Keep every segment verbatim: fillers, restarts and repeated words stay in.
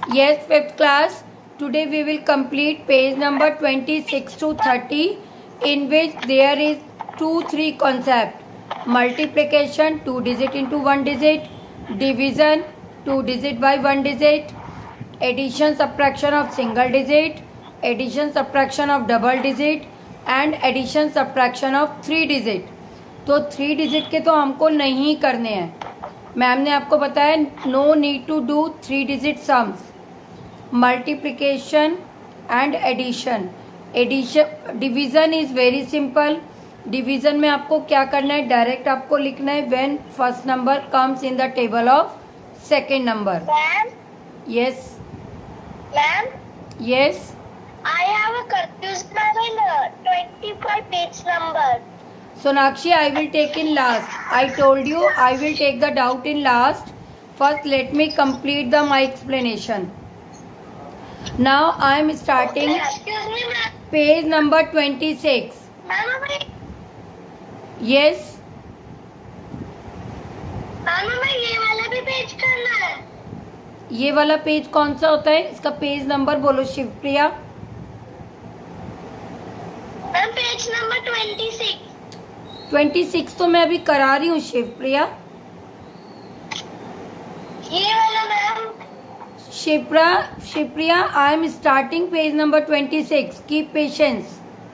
Yes, fifth class. Today we will complete page number twenty-six to thirty, in which there is two, three concept. Multiplication, two digit into one digit. Division, two digit by one digit. Addition, subtraction of single digit. Addition, subtraction of double digit. And addition, subtraction of three digit. तो three digit के तो हमको नहीं करने हैं। Ma'am ने आपको बताया no need to do three digit sums. Multiplication and addition. Addition division is very simple. डिवीजन में आपको क्या करना है, डायरेक्ट आपको लिखना है when first number comes in the table of second number. Ma'am yes ma'am yes I have a confusion in twenty five page number. Sonakshi, I will take in last. I told you I will take the doubt in last. First, let me complete the my explanation. Now I am starting Excuse me, ma'am. page number twenty-six. Ma'am हमें Yes. Ma'am हमें ये वाला भी page करना है। ये वाला page कौन सा होता है, इसका पेज नंबर बोलो Shivpriya. Ma'am page number twenty six. Twenty six तो मैं अभी करा रही हूँ शिवप्रिया। ये वाला ma'am. Shipra Shivpriya, I am starting page number twenty six. Keep patience.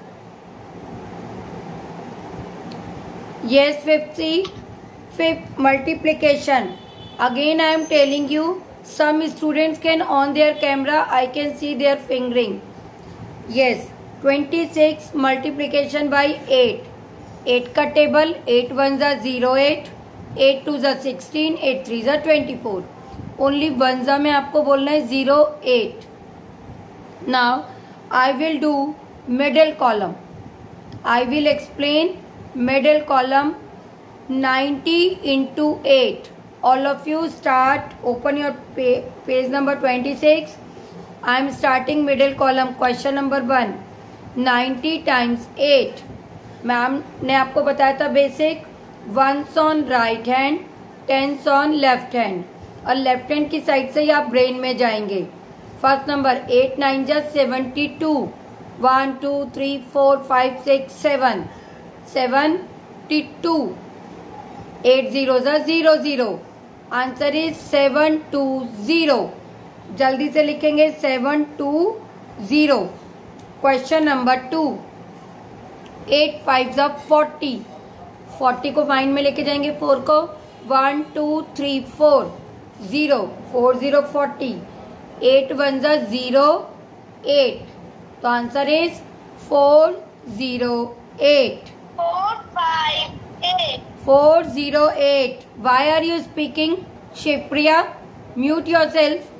Yes, fifty, fifth multiplication. Again, I am telling you, some students can on their camera, I can see their fingering. Yes, twenty-six multiplication by eight. eight का table, eight one जा zero eight, eight two जा sixteen, eight three जा twenty-four. Only one जा में आपको बोलना है zero eight. Now, I will do middle column. I will explain middle column. Ninety into eight. All of you start, open your page number twenty-six. I am starting middle column. Question number one. ninety times eight. Ma'am ने आपको बताया था basic, once on right hand, tens on left hand, और left hand की side से ही आप brain में जाएंगे। फर्स्ट नंबर एट नाइन जा seventy two, one two three four five six seven, seventy two, eight zero जा zero zero, answer is seven two zero. जल्दी से लिखेंगे seven two zero. Question number two, eight five जा forty, forty को mind में लेके जाएंगे, four को, one two three four, zero, four zero forty, eight one जा जीरो एट, तो answer is four zero eight. Four five eight. Four zero eight. Why are you speaking Shivapriya? Mute yourself.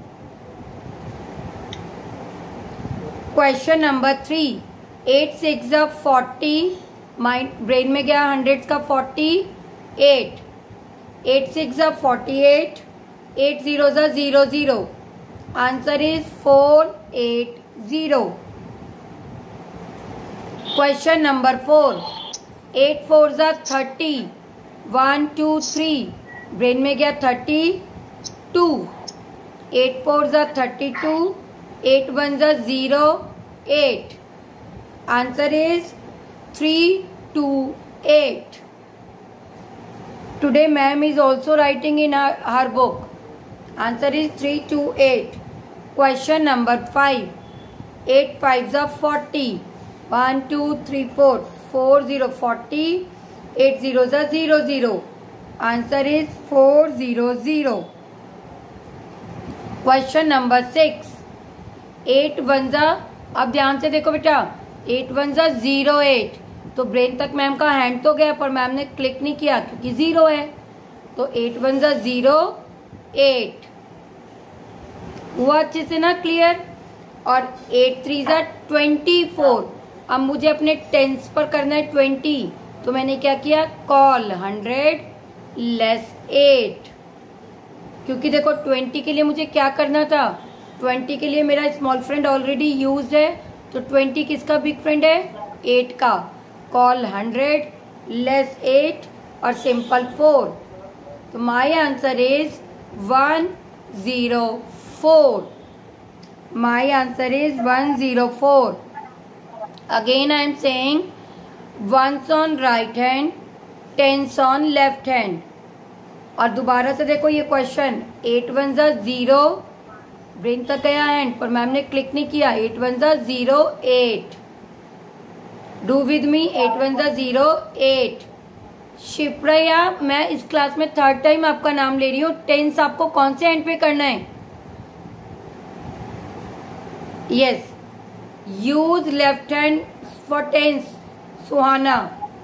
Question number three, eight six जा forty, mind brain में गया hundred का forty eight, eight six जा forty eight, eight zero जा zero zero, answer is four eight zero. Question number four, eight four जा thirty, one two three, brain में गया thirty two, eight four जा thirty two, eight one जा zero eight, answer is three two eight. Today ma'am is also writing in her, her book. Answer is three two eight. Question number five, eight five जा forty, one two three four, four zero forty, eight zero जा zero zero, answer is four zero zero. Question number six, eight one जा, अब ध्यान से देखो बेटा, eight one जा zero eight, तो ब्रेन तक मैम का हैंड तो गया पर मैम ने क्लिक नहीं किया क्योंकि जीरो है, तो एट वन जा जीरो एट हुआ अच्छे से ना क्लियर। और एट थ्री जा ट्वेंटी फोर, अब मुझे अपने टेंस पर करना है ट्वेंटी, तो मैंने क्या किया, कॉल हंड्रेड लेस एट, क्योंकि देखो ट्वेंटी के लिए मुझे क्या करना था, ट्वेंटी के लिए मेरा स्मॉल फ्रेंड ऑलरेडी यूज्ड है, तो ट्वेंटी किसका बिग फ्रेंड है, एट का, कॉल हंड्रेड लेस एट और सिंपल फोर, तो my answer is one zero four. My answer is one zero four. Again I am saying ones on right hand, tens on left hand. और दोबारा से देखो ये question, eight one जा zero, brain तक गया hand पर मैम ने क्लिक नहीं किया. एट वन जा zero eight. Do with me. Eight one जा जीरो एट. शिप्रिया, मैं इस क्लास में थर्ड टाइम आपका नाम ले रही हूँ. टेंस आपको कौन से हैंड पे करना है? Yes, use left hand for tens. Suhana,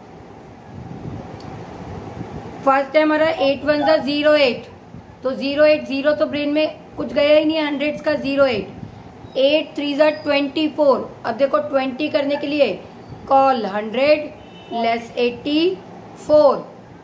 first time हमारा एट वन जा जीरो एट, तो जीरो एट जीरो तो ब्रेन में कुछ गया ही नहीं, हंड्रेड्स का जीरो एट. एट थ्री जा ट्वेंटी फोर. अब देखो ट्वेंटी करने के लिए call hundred less eighty four,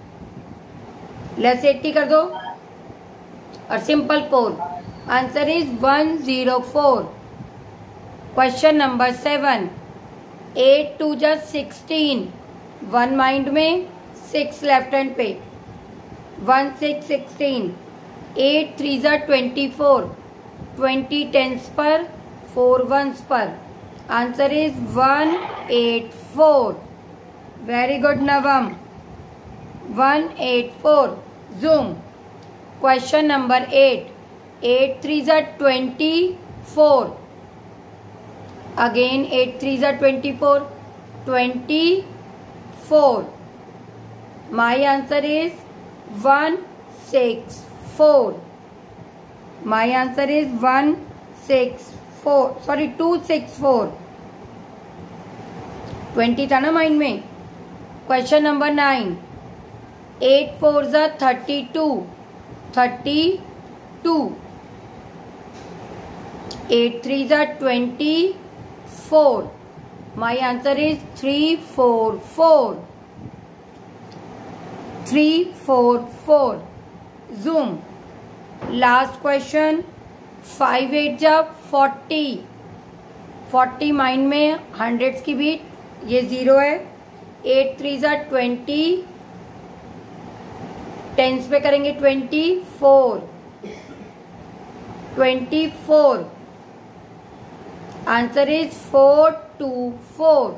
less eighty कर दो और simple four. Answer is one zero four. Question number seven. Eight two जा सिक्सटीन. वन माइंड में, सिक्स लेफ्ट हैंड पे. One six sixteen. Eight three जा ट्वेंटी फोर. ट्वेंटी टेंस पर, four once पर. Answer is one eight four. Very good Navam. One eight four. Zoom. Question number eight. Eight three जा twenty four. Again eight three जा twenty four. Twenty four. My answer is one six four. My answer is one six four, sorry two six four. Twenty था ना mind में. Question number nine. Eight four जा thirty two. Thirty two. Eight three जा twenty four. My answer is three four four. Three four four. Zoom. Last question. Five eight जा forty. Forty mind में, hundreds की बीट, ये zero है. Eight three जा twenty. Tens पे करेंगे twenty four. Twenty four. Answer is four two four.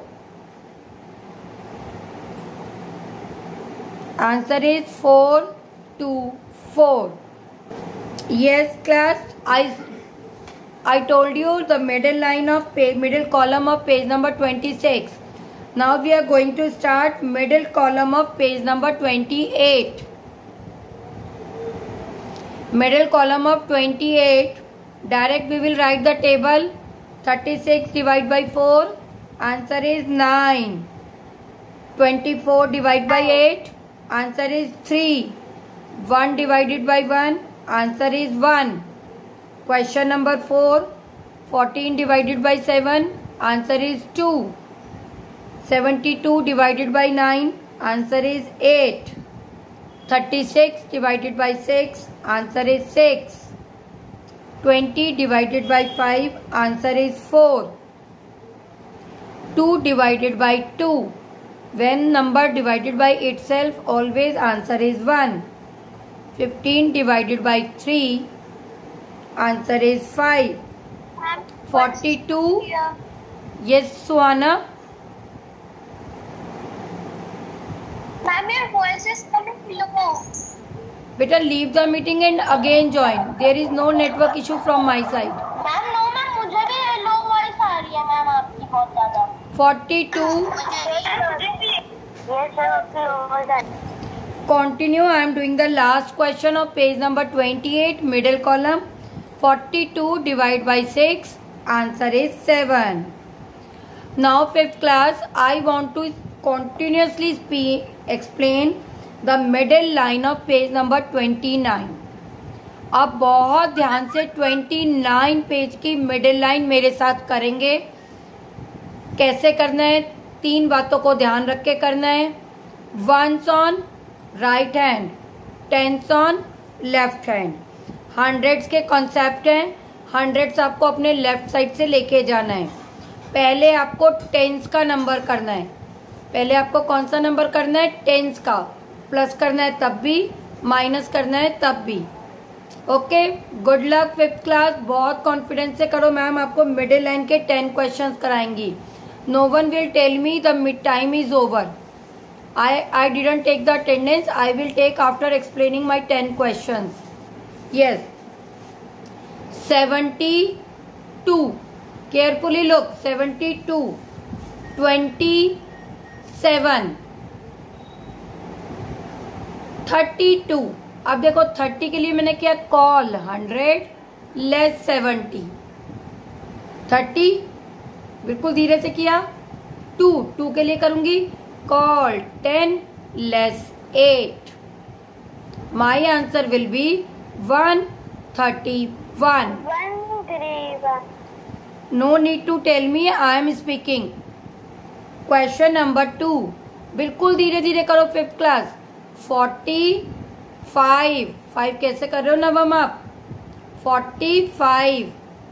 Answer is four two four. Yes class, I I told you the middle line of page, middle column of page number twenty-six. Now we are going to start middle column of page number twenty-eight. Middle column of twenty-eight. Direct we will write the table. thirty-six divided by four. Answer is nine. twenty-four divided by eight. Answer is three. one divided by one. Answer is one. Question number four. fourteen divided by seven. Answer is two. seventy-two divided by nine. Answer is eight. thirty-six divided by six. Answer is six. twenty divided by five. Answer is four. two divided by two. When number divided by itself, always answer is one. fifteen divided by three. Answer is five. forty-two. Yes, Suhana. Ma'am, your voice is coming low. Better leave the meeting and again join. There is no network issue from my side. Ma'am no ma'am मुझे भी low voice आ रही है ma'am आपकी बहुत ज्यादा. forty-two. Continue. I am doing the last question of page number twenty-eight, middle column. forty-two divided by six. Answer is seven. Now fifth class, I want to continuously speak, explain the middle line of page number twenty-nine. आप बहुत ध्यान से उनतीस page की middle line मेरे साथ करेंगे. कैसे करना है? तीन बातों को ध्यान रख के करना है. Ones on right hand, tens on left hand. Hundreds के कॉन्सेप्ट हैं. हंड्रेड्स आपको अपने लेफ्ट साइड से लेके जाना है. पहले आपको टेंस का नंबर करना है. पहले आपको कौन सा नंबर करना है? टेंस का. प्लस करना है तब भी, माइनस करना है तब भी. Okay, good luck fifth class. बहुत कॉन्फिडेंस से करो, मैम आपको मिडिल लाइन के टेन क्वेश्चंस कराएंगी। No one will tell me the mid time is over. I I didn't take the attendance, I will take after explaining my ten questions. Yes, seventy two, carefully look, seventy two, twenty seven, thirty two. अब देखो thirty के लिए मैंने किया call hundred less seventy, thirty बिल्कुल धीरे से किया। टू टू के लिए करूंगी call ten less eight. My answer will be one thirty one. No need to tell me, I am speaking. Question number two, बिल्कुल धीरे धीरे करो fifth class. Forty five, five कैसे कर रहे हो नवम आप? Forty five,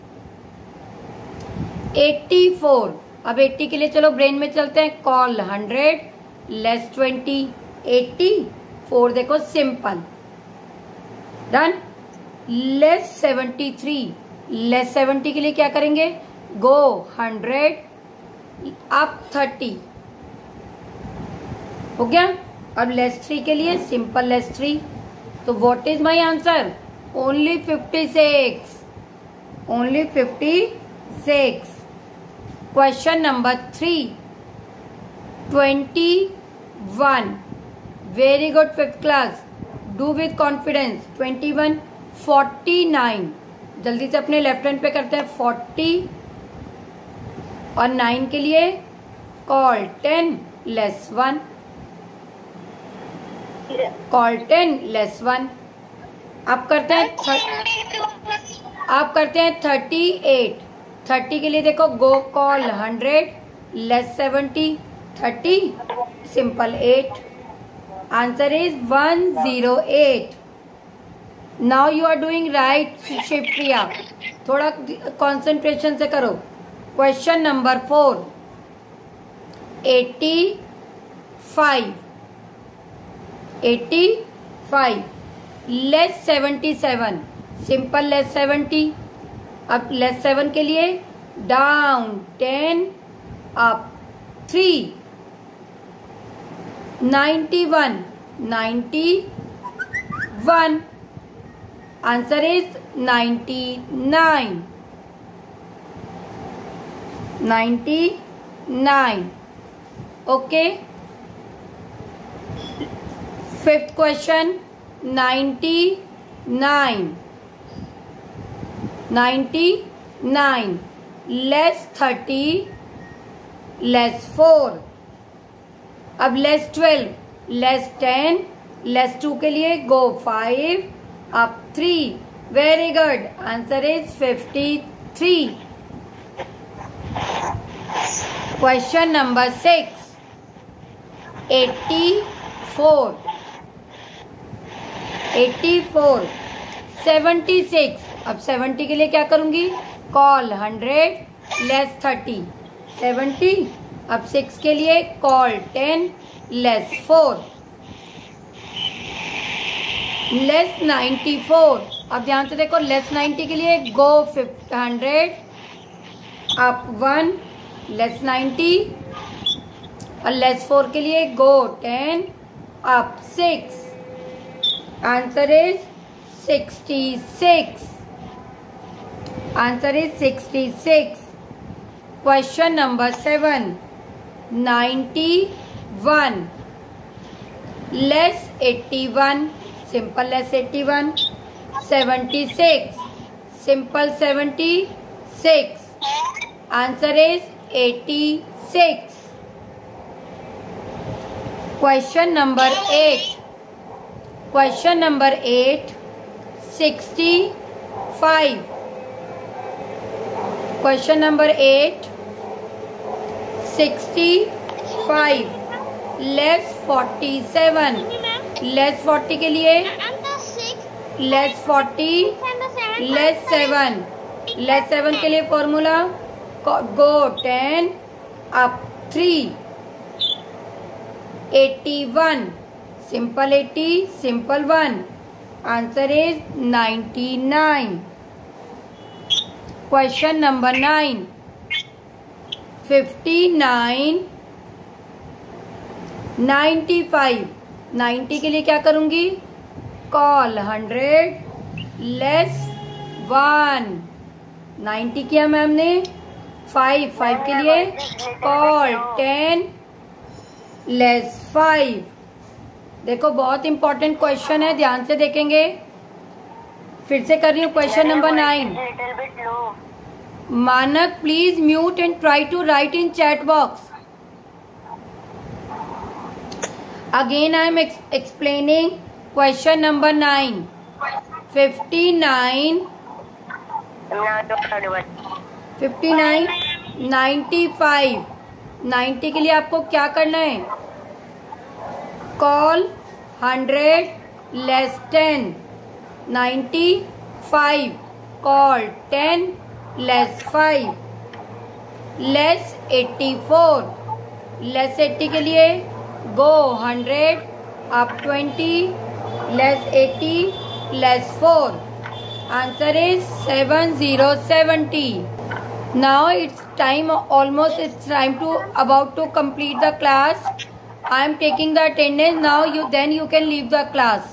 eighty four. अब एट्टी के लिए चलो ब्रेन में चलते हैं। Call hundred less twenty, eighty four देखो simple done. Less seventy three, less seventy के लिए क्या करेंगे? गो हंड्रेड अप थर्टी, हो गया। अब लेस थ्री के लिए सिंपल लेस थ्री। तो what is my answer? Only fifty six, only fifty six. Question number three, twenty one. Very good fifth class, do with confidence. Twenty one, forty nine. जल्दी से अपने left hand पे करते हैं। Forty और nine के लिए call ten less one, call ten less one. आप करते हैं आप करते हैं थर्टी एट। थर्टी के लिए देखो go call hundred less seventy, thirty simple eight. Answer is one zero eight. Now you are doing right Shivpriya, थोड़ा कंसंट्रेशन से करो। Question number four, eighty five, eighty five less seventy seven, simple less seventy. अब less seven के लिए down ten up three, ninety one, ninety one. Answer is ninety nine, ninety nine. Okay, fifth question, ninety nine, ninety nine less thirty less four. अब less twelve, less ten, less two के लिए go five up three. Very good, answer is fifty three. Question number six, eighty four, eighty four, seventy six. अब seventy के लिए क्या करूंगी? Call hundred less thirty, seventy. अब six के लिए call ten less four, less ninety four. अब ध्यान से देखो, लेस नाइन्टी के लिए go fifty hundred up one less ninety, और लेस फोर के लिए गो ten up six. Answer is sixty six, answer is sixty six. Question number seven, ninety one less eighty one, simple less eighty one. Seventy six, simple seventy six. Answer is eighty six. Question number eight, question number eight, sixty five. Question number eight, sixty five less forty seven, less forty के लिए less forty less seven, less seven के लिए formula go ten up three, eighty one, simple eighty, simple one. Answer is ninety-nine. Question number nine. fifty-nine, ninety-five. ninety के लिए क्या करूंगी? Call hundred less one. ninety किया ma'am ने. five, five के लिए call ten less five. देखो बहुत इंपॉर्टेंट क्वेश्चन है, ध्यान से देखेंगे. फिर से कर रही हूँ question number nine. Manak please mute and try to write in chat box. Again I am explaining question number nine. Fifty nine, fifty nine, ninety five. Ninety के लिए आपको क्या करना है? Call hundred less ten. Ninety five call ten less five. Less eighty four. Less eighty के लिए go hundred up twenty less eighty less four. Answer is seven zero seventy. Now it's time, almost it's time to about to complete the class. I am taking the attendance now. You then you can leave the class.